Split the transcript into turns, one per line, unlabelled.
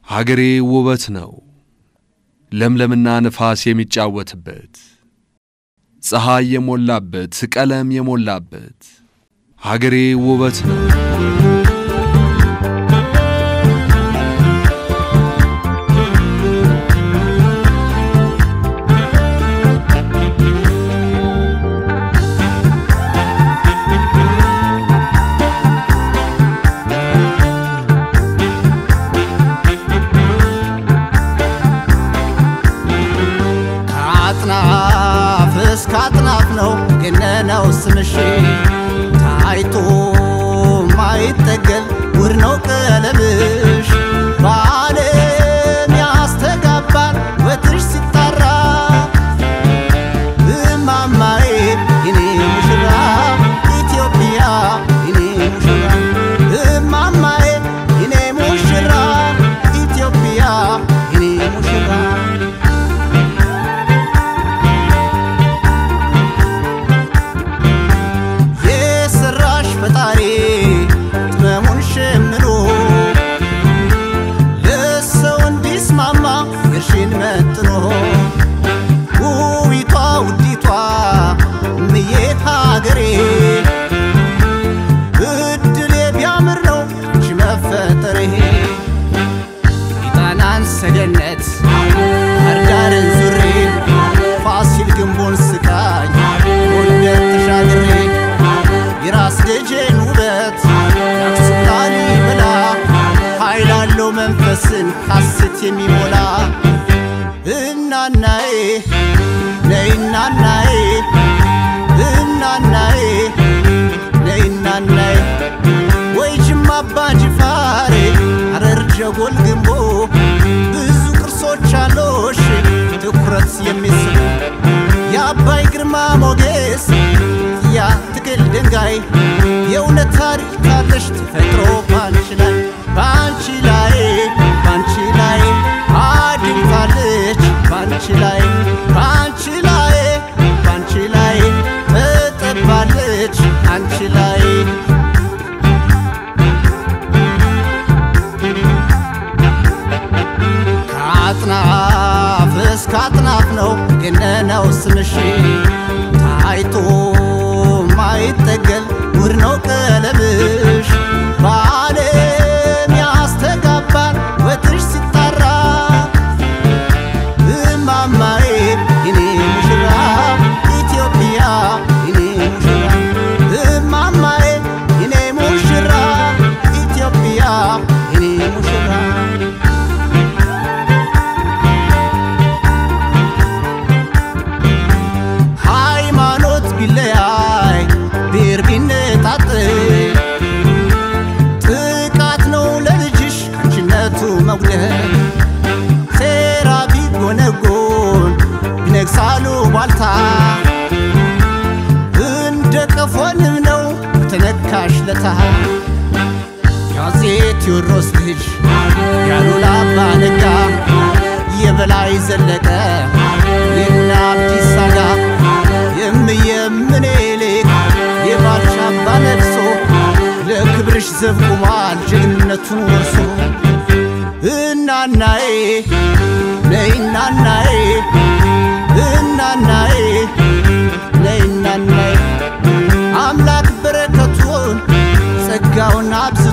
ሀገሬ ውበት ነው ለምለምና ንፋስ የሚጫወትበት ፀሐይ የሞላበት ቀለም የሞላበት ሀገሬ ውበት ነው
ካጥናፍ ነው ገነናው ስምሽ ታይቶ ማይጠገብ ውር ነው ቀለምሽ ባለም ያስተጋባል ወትሽ ሲጣራ እማማዬ እኔ ሙሽራ ኢትዮጵያ እኔ ሙሽራ እማማዬ እኔ ሙሽራ ኢትዮጵያ እኔ ሙሽራ ሰገነት አርዳርን ዙሪ ፋሲል ግንቦን ስቃኝ ወንደር ተሻግሬ የራስ ደጀን ውበት ያክሱላሊ በላ ኃይላለው መንፈስን ሐሰት የሚሞላ እናናዬ ነይናናዬ እናናዬ ነይናናዬ ወይ ጅማ አባ ጅፋሬ ሐረር ጀጎል ግንቦ ብዙ ቅርሶች አሉሽ ትኩረት የሚስቡ የአባይ ግርማ ሞገስ ያ ትግል ድንጋይ የእውነት ታሪክ ካለሽ ተፈጥሮ ባንቺ ላይ አድንታለች ባንቺ ላይ ተጠባለች አንቺ ላይ ካጥናፍ ነው ገነናው ስምሽ ታይቶ ማይጠገብ ውር ነው ቀለምሽ ባለም ያስተጋባል ወትሽ ሲጣራ እማማዬ እኔ ሙሽራ ኢትዮጵያ እኔ ሙሽራ እማማዬ እኔ ሙሽራ ኢትዮጵያ እኔ ሙሽራ ጥቃት ነው ለልጅሽ አንቺነቱ መጉደል ሴራቢ ጎነጎን ቢነግሳሉ ባልታ እንደ ቀፎንም ነው ተነካሽ ለታ ያዜ ቴዎድሮስ ልጅ ያሉላ አባ ነጋ የበላይ ዘለቀ የና አዲስ አጋ የምኔልክ የባልቻ አባ ነፍሶ ለክብርሽ ዘብቁማል ጀግንነቱን ወርሶ እናናዬ ነይናናዬ ነይናናዬ አምላክ በረከቱን ጸጋውን አብዛ